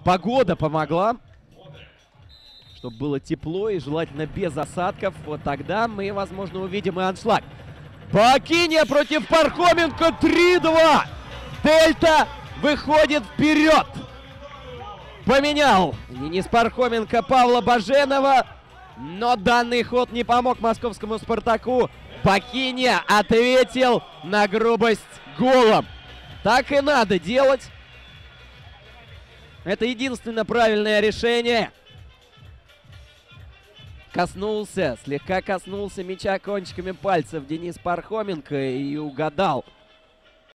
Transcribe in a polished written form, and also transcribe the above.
Погода помогла, чтобы было тепло и желательно без осадков. Вот тогда мы, возможно, увидим и аншлаг. Пакинья против Пархоменко. 3-2. Дельта выходит вперед. Поменял Денис Пархоменко Павла Баженова. Но данный ход не помог московскому «Спартаку». Пакинья ответил на грубость голом. Так и надо делать. Это единственно правильное решение. Слегка коснулся мяча кончиками пальцев Денис Пархоменко и угадал